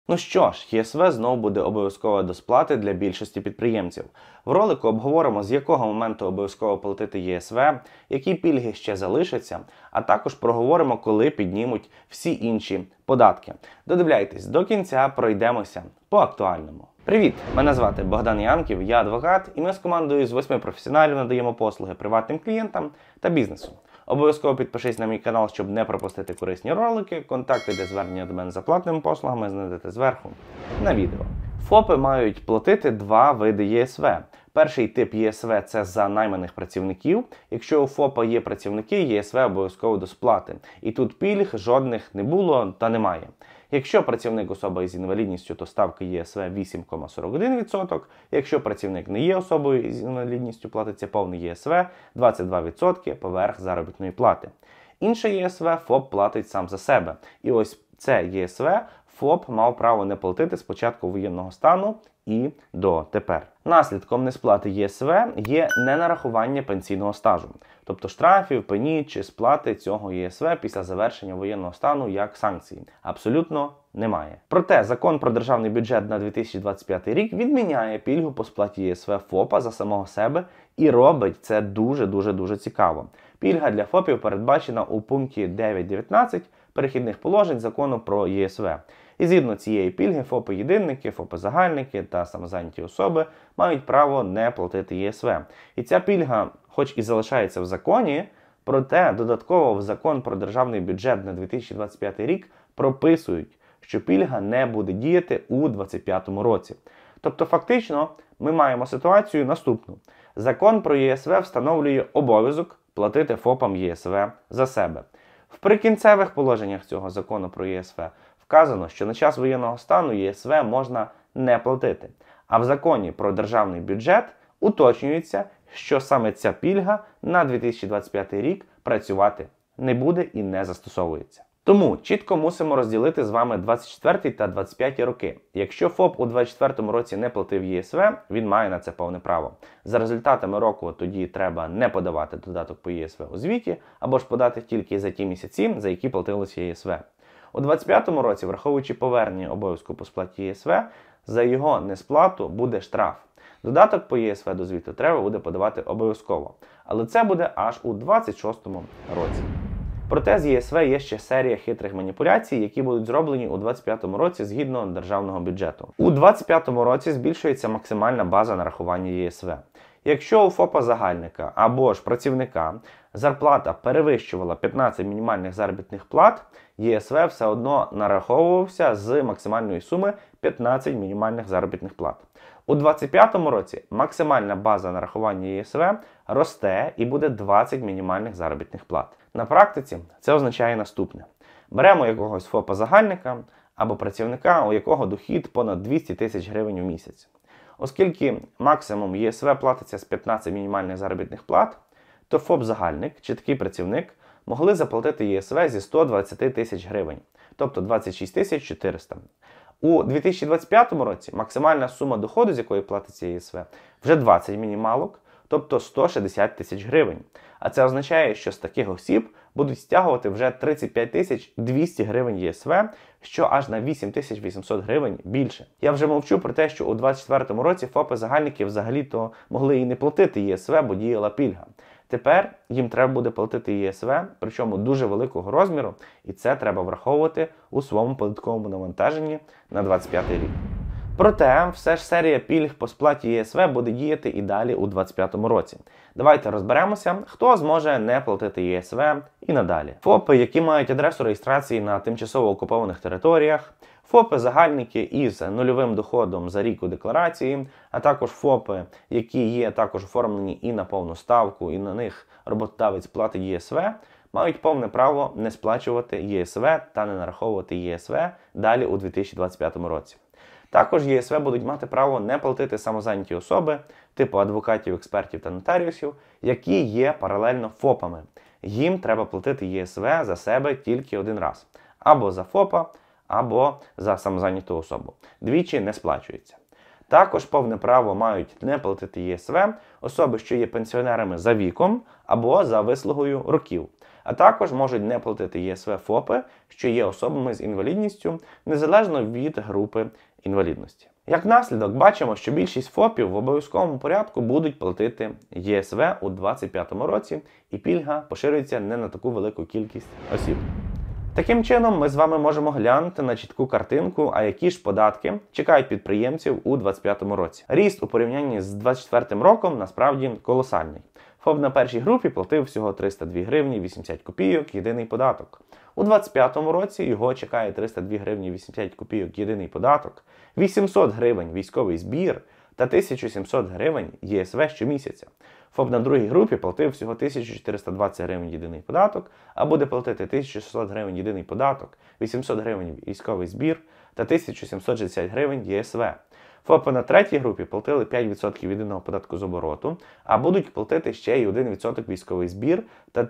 Ну що ж, ЄСВ знову буде обов'язково до сплати для більшості підприємців. В ролику обговоримо, з якого моменту обов'язково платити ЄСВ, які пільги ще залишаться, а також проговоримо, коли піднімуть всі інші податки. Додивляйтесь до кінця, пройдемося по актуальному. Привіт! Мене звати Богдан Янків, я адвокат, і ми з командою з 8 професіоналів надаємо послуги приватним клієнтам та бізнесу. Обов'язково підпишись на мій канал, щоб не пропустити корисні ролики. Контакти для звернення до мене за платними послугами знайдете зверху на відео. ФОПи мають платити два види ЄСВ. Перший тип ЄСВ – це за найманих працівників. Якщо у ФОПа є працівники, ЄСВ обов'язково до сплати. І тут пільг жодних не було та немає. Якщо працівник особа із інвалідністю, то ставка ЄСВ 8,41%. Якщо працівник не є особою з інвалідністю, платиться повний ЄСВ 22% поверх заробітної плати. Інше ЄСВ ФОП платить сам за себе. І ось це ЄСВ ФОП мав право не платити з початку воєнного стану і до тепер. Наслідком несплати ЄСВ є ненарахування пенсійного стажу, тобто штрафів, пені чи сплати цього ЄСВ після завершення воєнного стану як санкції. Абсолютно немає. Проте Закон про державний бюджет на 2025 рік відміняє пільгу по сплаті ЄСВ ФОПа за самого себе і робить це дуже цікаво. Пільга для ФОПів передбачена у пункті 9.19 перехідних положень Закону про ЄСВ. І згідно цієї пільги ФОПи-єдинники, ФОПи-загальники та самозайняті особи мають право не платити ЄСВ. І ця пільга, хоч і залишається в законі, проте додатково в Закон про державний бюджет на 2025 рік прописують, що пільга не буде діяти у 2025 році. Тобто фактично ми маємо ситуацію наступну. Закон про ЄСВ встановлює обов'язок платити ФОПам ЄСВ за себе. В прикінцевих положеннях цього закону про ЄСВ вказано, що на час воєнного стану ЄСВ можна не платити. А в Законі про державний бюджет уточнюється, що саме ця пільга на 2025 рік працювати не буде і не застосовується. Тому чітко мусимо розділити з вами 24 та 25 роки. Якщо ФОП у 24 році не платив ЄСВ, він має на це повне право. За результатами року тоді треба не подавати додаток по ЄСВ у звіті, або ж подати тільки за ті місяці, за які платилося ЄСВ. У 2025 році, враховуючи повернення обов'язку по сплаті ЄСВ, за його несплату буде штраф. Додаток по ЄСВ до звіту треба буде подавати обов'язково, але це буде аж у 2026 році. Проте з ЄСВ є ще серія хитрих маніпуляцій, які будуть зроблені у 2025 році згідно державного бюджету. У 2025 році збільшується максимальна база нарахування ЄСВ. Якщо у ФОПа-загальника або ж працівника зарплата перевищувала 15 мінімальних заробітних плат, ЄСВ все одно нараховувався з максимальної суми 15 мінімальних заробітних плат. У 2025 році максимальна база нарахування ЄСВ росте і буде 20 мінімальних заробітних плат. На практиці це означає наступне. Беремо якогось ФОПа-загальника або працівника, у якого дохід понад 200 тисяч гривень у місяць. Оскільки максимум ЄСВ платиться з 15 мінімальних заробітних плат, то ФОП-загальник чи такий працівник могли заплатити ЄСВ зі 120 тисяч гривень, тобто 26 400. У 2025 році максимальна сума доходу, з якої платиться ЄСВ, вже 20 мінімалок, тобто 160 тисяч гривень. А це означає, що з таких осіб будуть стягувати вже 35 200 гривень ЄСВ, що аж на 8 800 гривень більше. Я вже мовчу про те, що у 2024 році ФОПи-загальники взагалі-то могли і не платити єсве, бо діяла пільга. Тепер їм треба буде платити ЄСВ, причому дуже великого розміру, і це треба враховувати у своєму податковому навантаженні на 2025 рік. Проте, все ж серія пільг по сплаті ЄСВ буде діяти і далі у 2025 році. Давайте розберемося, хто зможе не платити ЄСВ і надалі. ФОПи, які мають адресу реєстрації на тимчасово окупованих територіях, ФОПи-загальники із нульовим доходом за рік у декларації, а також ФОПи, які є також оформлені і на повну ставку, і на них роботодавець платить ЄСВ, мають повне право не сплачувати ЄСВ та не нараховувати ЄСВ далі у 2025 році. Також ЄСВ будуть мати право не платити самозайняті особи, типу адвокатів, експертів та нотаріусів, які є паралельно ФОПами. Їм треба платити ЄСВ за себе тільки один раз. Або за ФОПа, або за самозайняту особу. Двічі не сплачується. Також повне право мають не платити ЄСВ особи, що є пенсіонерами за віком або за вислугою років. А також можуть не платити ЄСВ ФОПи, що є особами з інвалідністю, незалежно від групи інвалідності. Як наслідок, бачимо, що більшість ФОПів в обов'язковому порядку будуть платити ЄСВ у 2025 році, і пільга поширюється не на таку велику кількість осіб. Таким чином, ми з вами можемо глянути на чітку картинку, а які ж податки чекають підприємців у 2025 році. Ріст у порівнянні з 2024 роком насправді колосальний. ФОП на першій групі платив всього 302 гривні 80 копійок єдиний податок. У 2025 році його чекає 302 гривні 80 копійок єдиний податок, 800 гривень військовий збір та 1700 гривень ЄСВ щомісяця. ФОП на другій групі платив всього 1420 гривень єдиний податок, а буде платити 1600 гривень єдиний податок, 800 гривень військовий збір та 1760 гривень ЄСВ. ФОПи на третій групі платили 5% єдиного податку з обороту, а будуть платити ще й 1% військовий збір та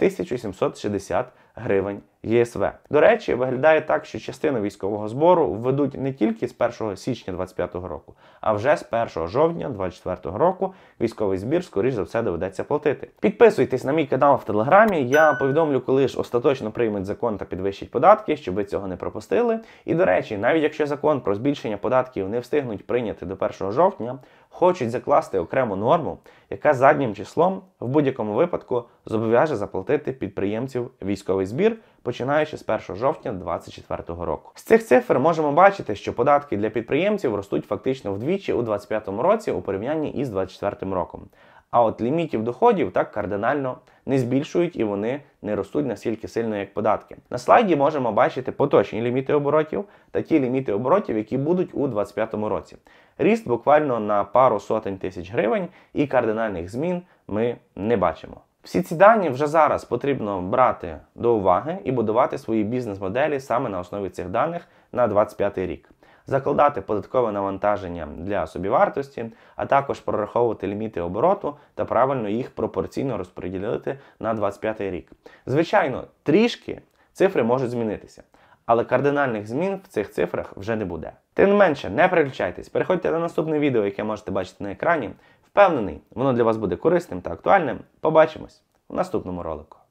1760 гривень ЄСВ. До речі, виглядає так, що частину військового збору введуть не тільки з 1 січня 2025 року, а вже з 1 жовтня 2024 року військовий збір, скоріш за все, доведеться платити. Підписуйтесь на мій канал в Телеграмі, я повідомлю, коли ж остаточно приймуть закон та підвищать податки, щоб ви цього не пропустили. І, до речі, навіть якщо закон про збільшення податків не встигнуть прийняти до 1 жовтня, хочуть закласти окрему норму, яка заднім числом в будь-якому випадку зобов'яже заплатити підприємців військовий збір, починаючи з 1 жовтня 2024 року. З цих цифр можемо бачити, що податки для підприємців ростуть фактично вдвічі у 2025 році у порівнянні із 2024 роком. А от лімітів доходів так кардинально не збільшують і вони не ростуть настільки сильно, як податки. На слайді можемо бачити поточні ліміти оборотів та ті ліміти оборотів, які будуть у 2025 році. Ріст буквально на пару сотень тисяч гривень і кардинальних змін ми не бачимо. Всі ці дані вже зараз потрібно брати до уваги і будувати свої бізнес-моделі саме на основі цих даних на 2025 рік. Закладати податкове навантаження для собівартості, а також прораховувати ліміти обороту та правильно їх пропорційно розподілити на 2025 рік. Звичайно, трішки цифри можуть змінитися, але кардинальних змін в цих цифрах вже не буде. Тим не менше, не переключайтесь, переходьте на наступне відео, яке можете бачити на екрані. Впевнений, воно для вас буде корисним та актуальним. Побачимось у наступному ролику.